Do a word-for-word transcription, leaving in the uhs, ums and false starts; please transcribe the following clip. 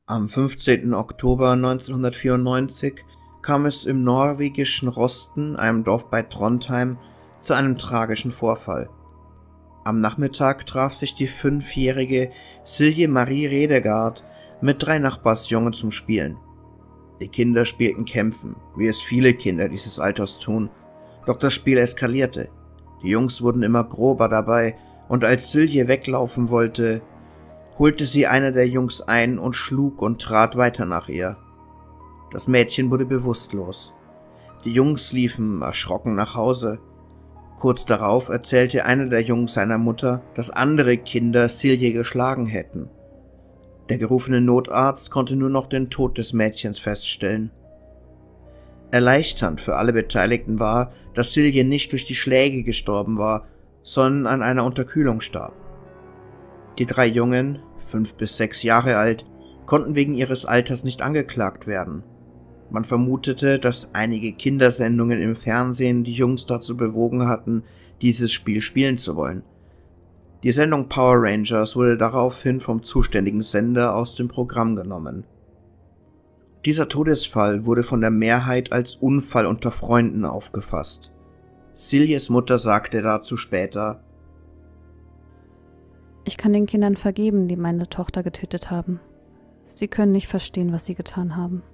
Am fünfzehnten Oktober neunzehnhundertvierundneunzig kam es im norwegischen Rosten, einem Dorf bei Trondheim, zu einem tragischen Vorfall. Am Nachmittag traf sich die fünfjährige Silje Marie Redegard mit drei Nachbarsjungen zum Spielen. Die Kinder spielten Kämpfen, wie es viele Kinder dieses Alters tun, doch das Spiel eskalierte. Die Jungs wurden immer grober dabei, und als Silje weglaufen wollte, holte sie einer der Jungs ein und schlug und trat weiter nach ihr. Das Mädchen wurde bewusstlos. Die Jungs liefen erschrocken nach Hause. Kurz darauf erzählte einer der Jungs seiner Mutter, dass andere Kinder Silje geschlagen hätten. Der gerufene Notarzt konnte nur noch den Tod des Mädchens feststellen. Erleichternd für alle Beteiligten war, dass Silje nicht durch die Schläge gestorben war, sondern an einer Unterkühlung starb. Die drei Jungen, fünf bis sechs Jahre alt, konnten wegen ihres Alters nicht angeklagt werden. Man vermutete, dass einige Kindersendungen im Fernsehen die Jungs dazu bewogen hatten, dieses Spiel spielen zu wollen. Die Sendung Power Rangers wurde daraufhin vom zuständigen Sender aus dem Programm genommen. Dieser Todesfall wurde von der Mehrheit als Unfall unter Freunden aufgefasst. Siljes Mutter sagte dazu später: Ich kann den Kindern vergeben, die meine Tochter getötet haben. Sie können nicht verstehen, was sie getan haben.